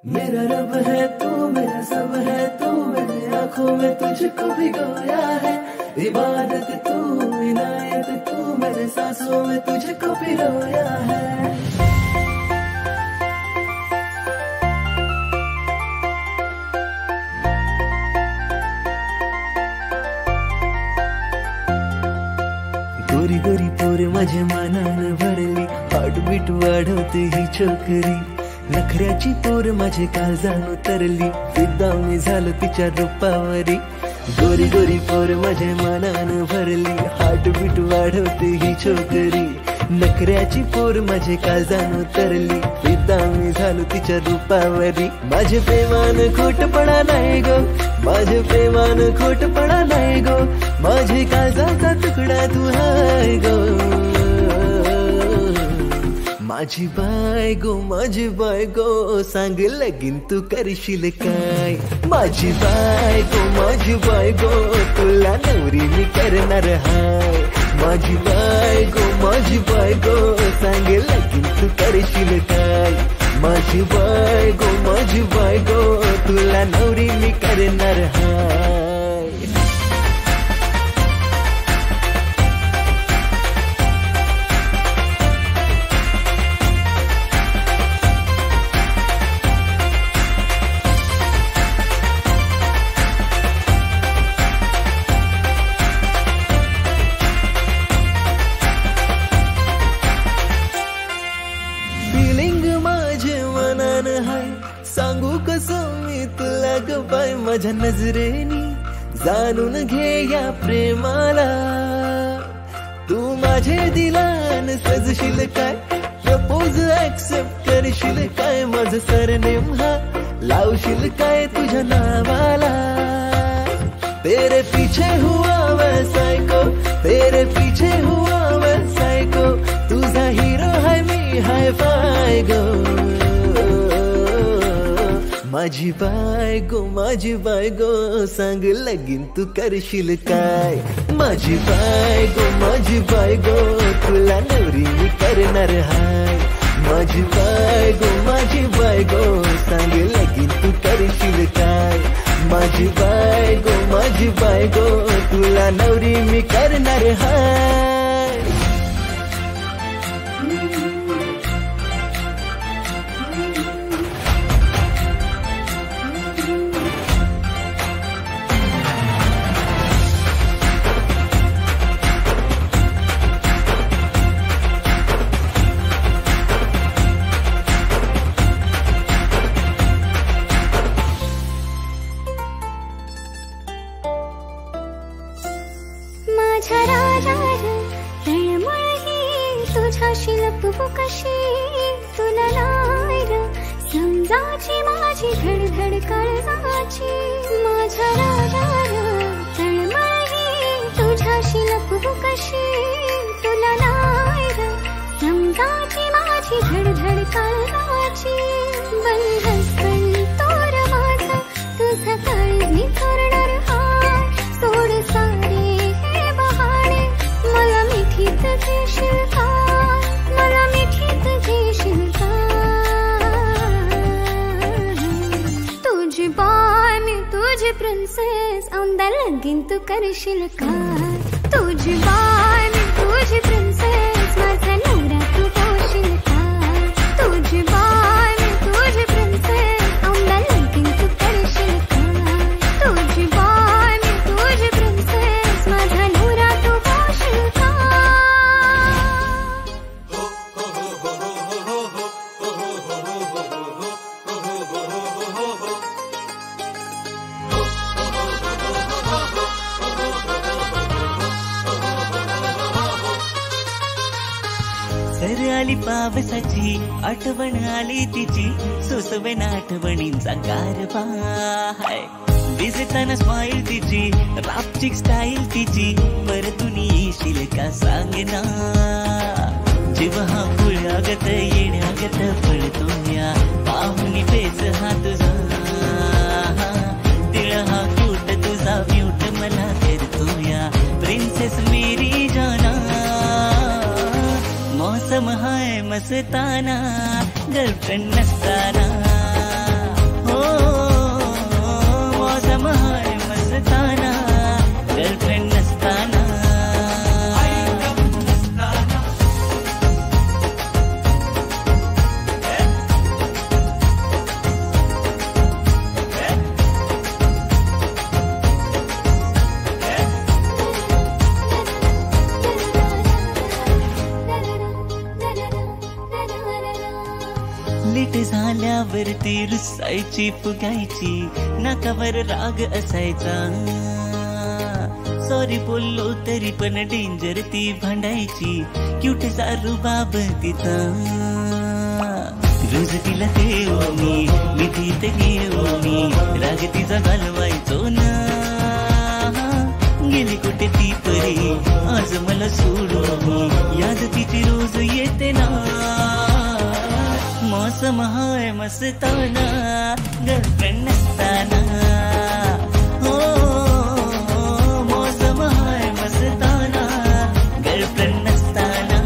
मेरा रब है तू, मेरा सब है तू, मेरे आंखों में तुझको भिगोया है। इबादत तू, इनायत तू, मेरे सांसों में तुझको पिरोया है। गोरी गोरी पोर माझ्या मनानं भरली, हार्टबीट वाढवते ही छोकरी। नखऱ्याची पोर माझे काळजान उतरली, फिदा मी झालो तिच्या रूपावरी। गोरी गोरी पोर माझ्या मनानं भरली, हार्टबीट वाढवते ही छोकरी। नखऱ्याची पोर माझे काळजान उतरली, फिदा मी झालो तिच्या रूपावरी। माझे प्रेमान खोटपणा नाही गो, माझे प्रेमान खोटपणा नाही गो, माझे काळजाचा तुकडा तू हाय गो। माझी बायगो सांग लगीन तू करशील काय। माझी बायगो तुला नवरी मी करणार हाय। माझी बायगो सांग लगीन तू करशील काय। माझी बायगो तुला नवरी मी करणार हाय। सांगू कसं मी तुला ग बाय, माझ्या नजरेनी जाणून घे या प्रेमाला। तू माझे दिलान सजशील काय, प्रपोज ऍक्सेप्ट करशील काय। माझं सरनेम हा लावशील काय तुझ्या नावाला। तेरे पीछे हुआ मैं सायको, तेरे पीछे हुआ मैं सायको। तुझा हिरो है मी हाय फाय गो। माझी बायगो सांग लगीन तू करशील काय। माझी बायगो तुला नवरी मी करणार हाय। माझी बायगो सांग लगीन तू करशील काय। माझी बायगो तुला नवरी मी करणार हाय। माझ्या राजा तळमळही तुझ्याशी लपवू कशी, तुला नाही र समजाची माझी धडधड काळजाची। माझ्या राजा तळमळही तुझ्याशी लपवू कशी, तुला नाही र समजाची माझी धडधड काळजाची। बंधन तोर माझा तुझा काळजी करणार हाय। सोड सारे मला मिठीत घेशील का, मला मिठीत घेशील का। तुझी बाय मी तुझी प्रिन्सेस, औंदा लगीन तू करशील का। तुझी बाय मी तुझी प्रिन्सेस, माझा नवरा तू होशील का। तुझी बाय मी तुझी प्रिन्सेस, औंदा लगीन तू करशील का। तुझी बाय मी तुझी प्रिन्सेस, माझा नवरा तू होशील का। सर आली पावसाची आठवण आली तिची, सोसवेन आठवणींचा गारवा हाय। दिसताना स्माईल तिची, रापचिक स्टाईल तिची, परतून येशील का सांग ना। जीव हा फुलागत येण्यागत पडतो या, पाहुणी पेच हा तुझा तिळ हा क्यूट तुझा म्यूट मला करतो या। प्रिन्सेस मेरी जाना मौसम हाय मस्ताना, गर्लफ्रेंड नसताना। हो मौसम हाय मस्ताना गर्लफ्रेंड नसताना लेट झाल्यावरती रुसायची फुगायची नाकावर राग असायचा सॉरी बोललो तरी पण डेंजर ती भांडायची क्यूट सारू बाब तिचा रोज तिला देऊ मी तीत घेऊ मी राग तिचा घालवायचो ना गेली कुठे ती परी आज मला सोडून याद तिची रोज येते ना मौसम हाय मस्ताना गर्लफ्रेंड नसताना हो मौसम हाय मस्ताना गर्लफ्रेंड नसताना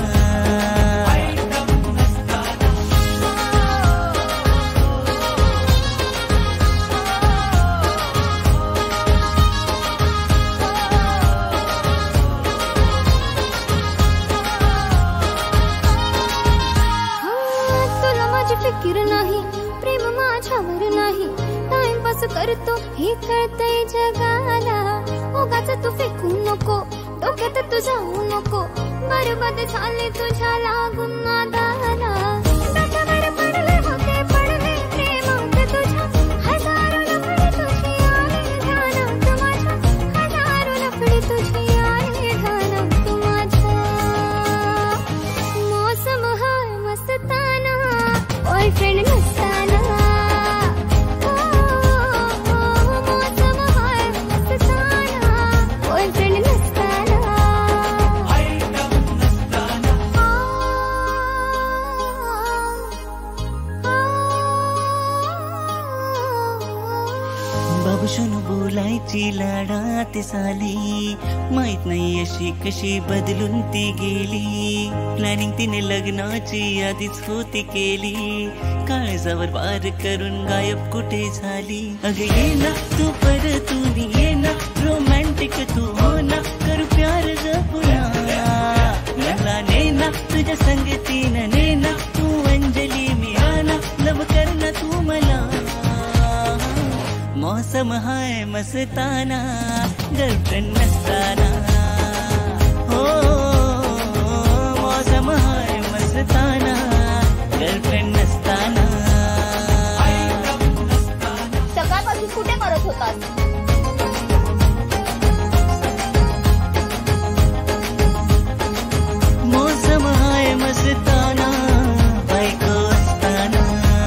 फिकीर नाही प्रेम माझ्यावर नाही टाइमपास करतो हे कळतंय जगाला उगाच तू फेकू नको डोक्यात तू जाऊ नको बरबाद झाले तुझ्या लागून नादाला डोक्यावर पडले होते पडले प्रेमात तुझ्या हजारो लफडे तुझी आले ध्यानात माझ्या हजारो लफडे तुझी आले ध्यानात माझ्या मौसम हाय मस्ताना बॉयफ्रेंड नसताना मौसम हाय मस्ताना बॉयफ्रेंड नसताना बाबूशून बोलायची लाडात साली माहित नाही अशी कशी बदलून ती गेली प्लॅनिंग तिने लग्नाची आधीच होती केली काळजावर वार करून गायब कुठे झाली अग ये ना तू परतून ये ना रोमॅन्टिक तू हो ना कर प्यार जपुना मला ने ना तुझ्या संगतीनं ने ना तू अंजली मी आना लव कर ना तू मला मौसम हाय मस्ताना गर्लफ्रेंड नसताना हो मौसम हाय मस्ताना गर्लफ्रेंड नसताना सकाळपासून कुठे मरत होतात मौसम हाय मस्ताना बायको असताना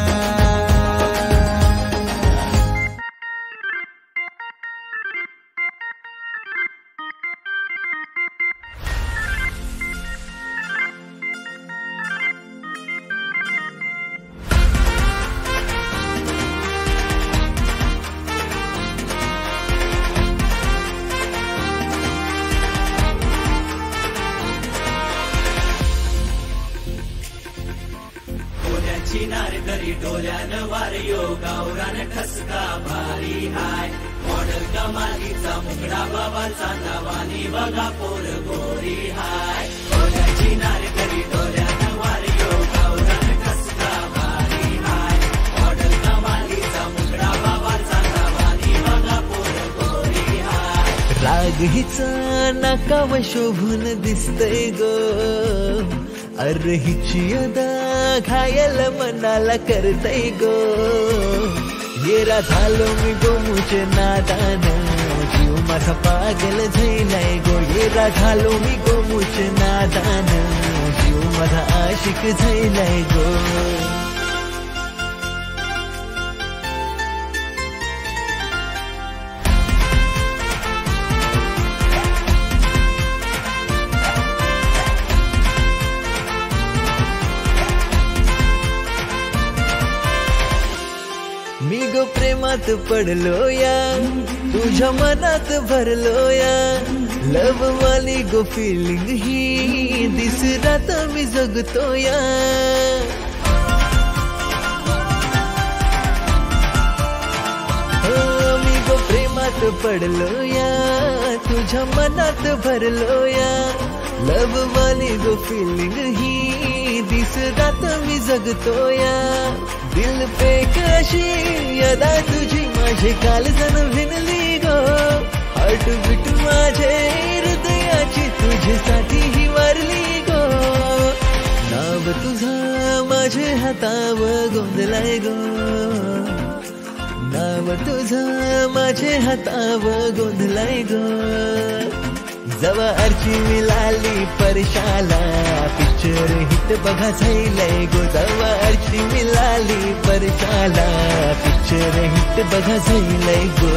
नारकरी डोल्यानं वार यो गावरान ठसका भारी हाय मॉडेल कमालीचा मुगडा बाबाचा नावानी बघा पोर गोरी हाय डोल्याची नारकरी डोल्यानं वार यो गावरान ठसका भारी हाय मॉडेल कमालीचा मुगडा बाबाचा नावानी बघा पोर गोरी हाय राग हिचा नाकाव शोभून दिसतय गो अरे हिची अदा घायल मनाला करतय गो येरा झालो मी गो मुझे नादान जीव माझा पागल झालाय गो येरा झालो मी गो मुझे नादान जीव माझा आशिक झालाय गो मी गो प्रेमात पडलो या तुझ्या मनात भरलो या लव वाली गो फिलिंग ही दिस रात मी जगतो या मी गो प्रेमात पडलो या तुझ्या मनात भरलो या लव वाली गो फिलिंग ही दिस रात मी जगतो या दिल पे कशी यदा तुझी माझे कालजन विणली गो हार्ट बीट माझे हृदयाची तुझ्यासाठी ही वारली गो नाव तुझं माझे हातावर गोंधलाय गो नाव तुझं माझे हातावर गोंधलाय गो जवा अर्ची मिळाली परशाला पिक्चर हिट बघा झालंय गो जवा अर्ची मिळाली परशाला पिक्चर हिट बघा झालंय गो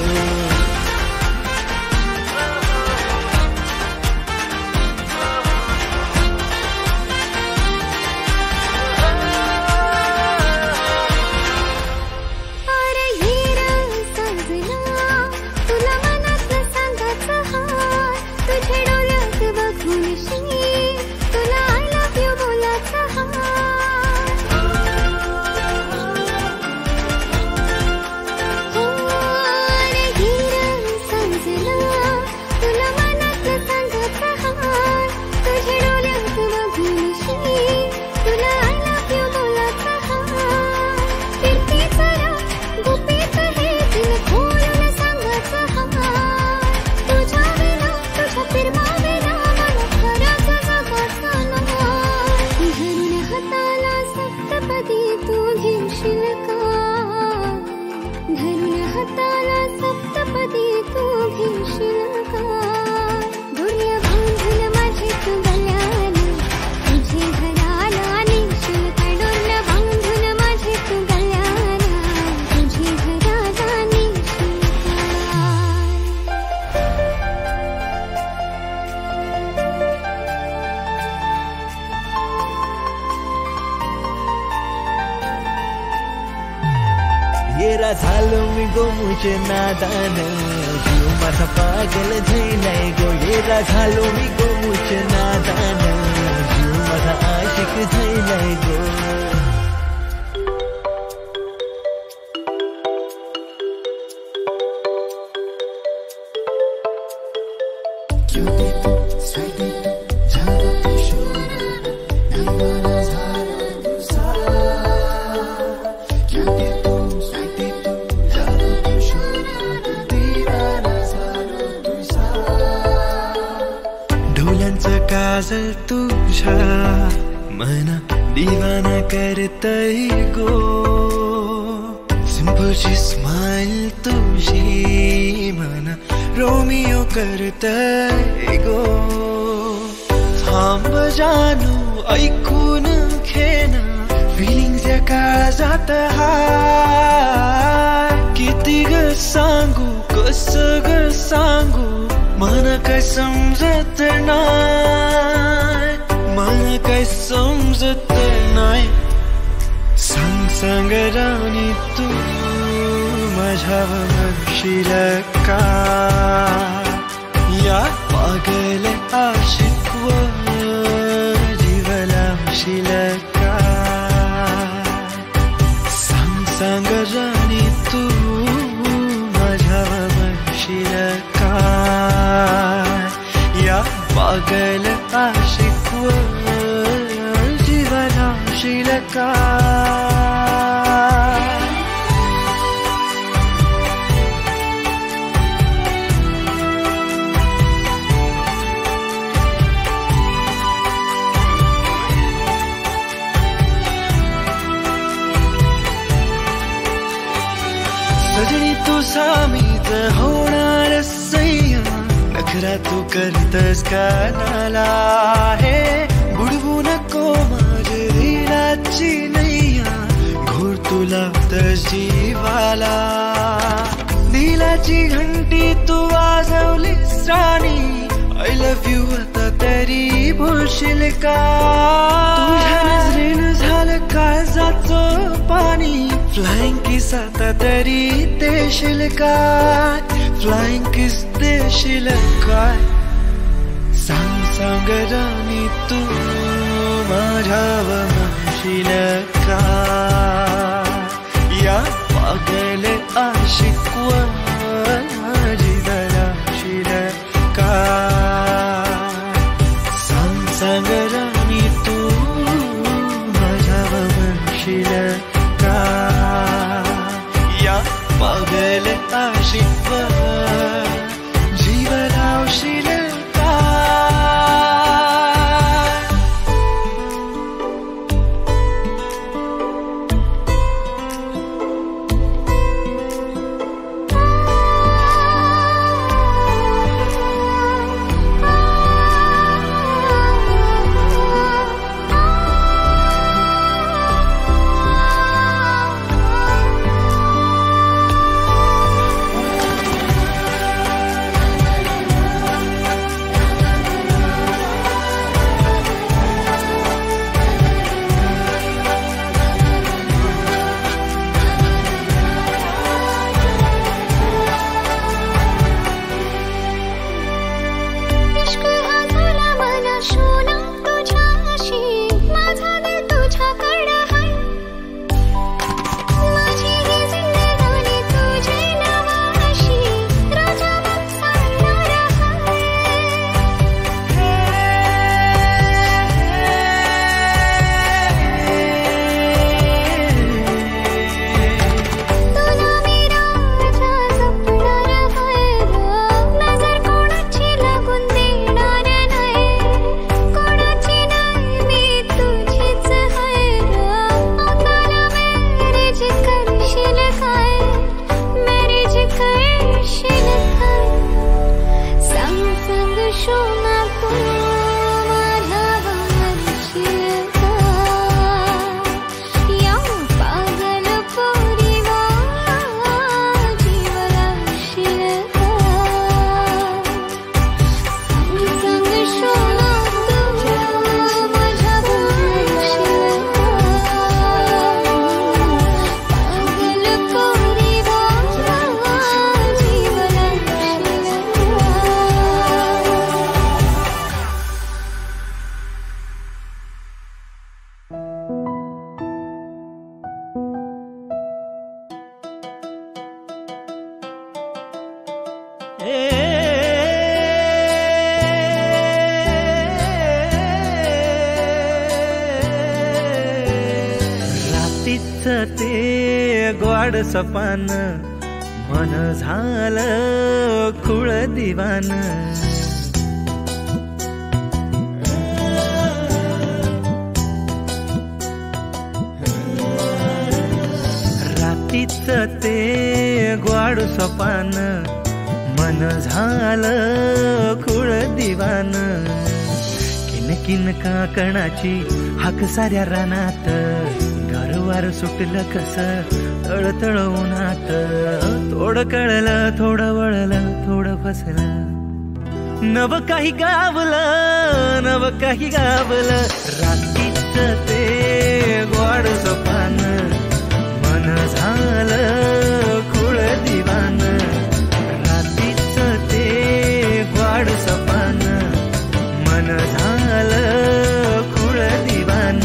येरा झालो मी गोमुचे नादान जीव माझा पागल झालाय गो येरा झालो मी गोमुचे नादान जीव माझा आशिक झालाय गो काजल तुझ्या मना दीवाना करतय गो सिंपलची स्माइल तुझी मना रोमियो करतय गो थांब जानू ऐकून घेना फिलिंग्स या काळजात हाय किती ग सांगू कस ग सांगू मन काय समजत नाय मन काय समजत नाय सांग सांग राणी तू माझ्यावर म्हणशील का या पागल आशिकवर जीव लावशील का सांग सांग राणी तू माझ्यावर म्हणशील का या पागल आशिकवर जीव लावशील का सजनी तुझा मीच होणार सैया नखरा तू करतस कानाला हे बुडवू नको माझे दिलाची नैया घोर तुला तर जीवाला दिलाची घंटी तू वाजवलीस राणी आय लव्ह यू आता तरी बोलशील का तुझ्या नजरेनं झालं काळजाचं पाणी फ्लाइंग किस आता तरी देशील काय फ्लाइंग किस देशील काय सांग सांग राणी तू माझ्यावर म्हणशील का या पागल आशिकवा जीवनाशील काय सांग सांग राणी तू माझ्यावर म्हणशील काय या पागल आशिकवा जीवनाशील ते ग्वाड सपान मन झालं खुळ दिवान रातीच ते ग्वाड सपान मन झालं खुळ दिवान किन काकणाची हाक साऱ्या रानात गारवार सुटलं कस तळतळ उन्हात थोडं कळलं थोडं वळलं थोडं फसलं नव काही गावलं नव काही गावलं रात्रीच ते ग्वाड सपान मन झालं खुळ दिवान रात्रीच ते ग्वाड सपान मन झालं खुळ दिवान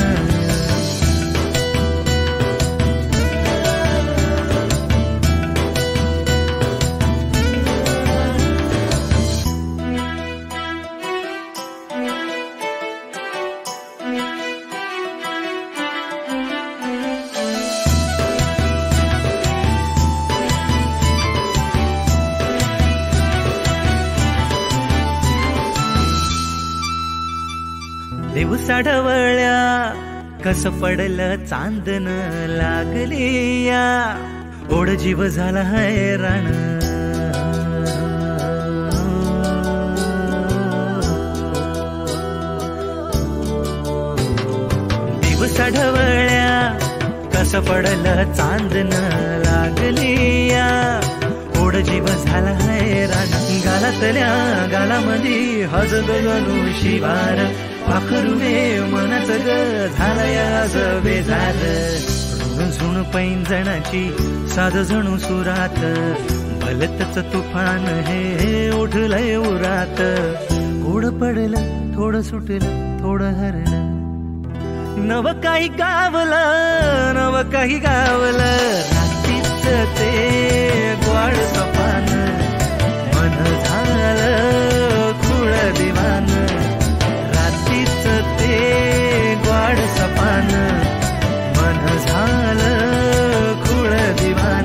दिवसा ढवळ्या कस पडलं चांदन लागली या ओढ जीव झाला हैराण दिवसा ढवळ्या कस पडलं चांदन लागली या ओढ जीव झाला हैराण गालातल्या गालामधी हजगणू शिवार पाखरुवे मनाच ग झालयास बेजार ऋण झुण पैंजणाची साध जणू सुरात भलतच तुफान हे उठलंय उरात कोड पडलं थोडं सुटलं थोडं हरण नव काही गावलं नव काही गावलं रात्रीच ते ग्वाड सपान मन झालं खुळ दिवान रात्रीच ते ग्वाड सपान मन झालं खुळ दिवान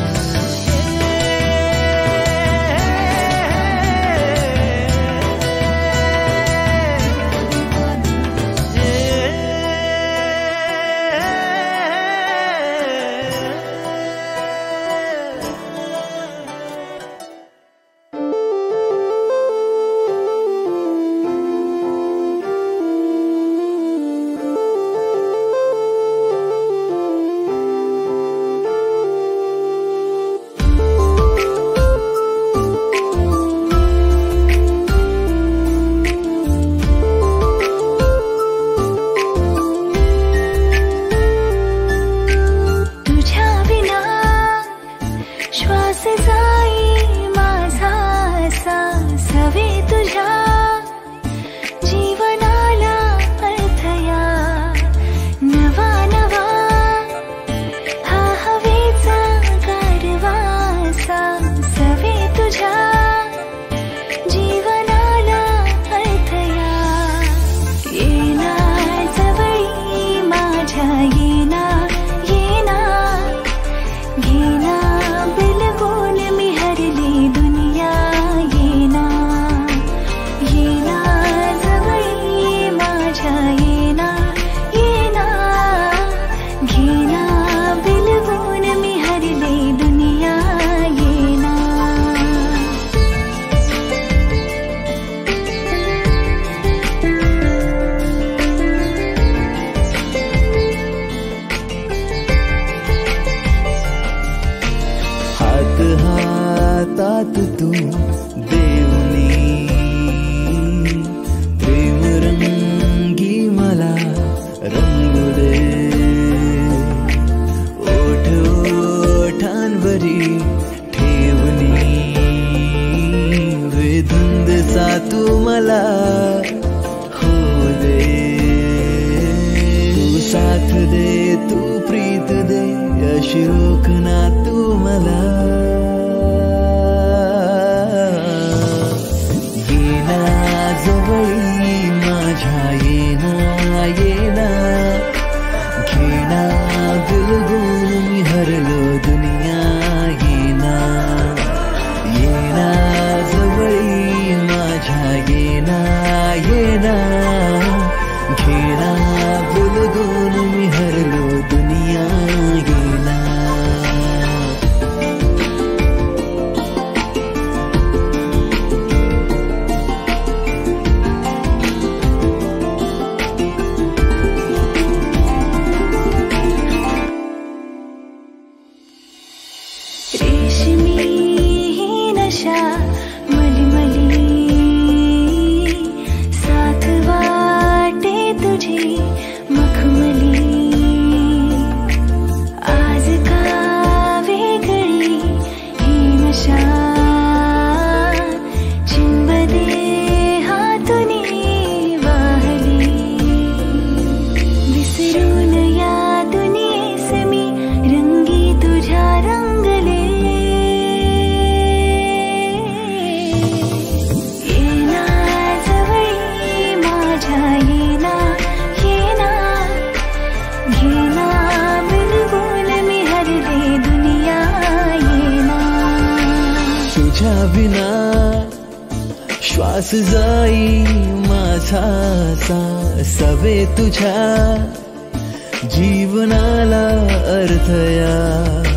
हातात तू देवनी प्रेम रंगी मला रंगू दे ओठ ओठांवरी ठेवणी वेधुंद सा तू मला हो दे तू साथ दे तू प्रीत दे अशी रोखना तू मला जवळी माझ्या येना येना घेना दिलगुन मी हरलो दुनिया येना येना जवळी माझ्या येना येना घेना दिलगुन मी हरलो दुनिया येना विना श्वास जाई माझा सवे तुझ्या जीवनाला अर्थ या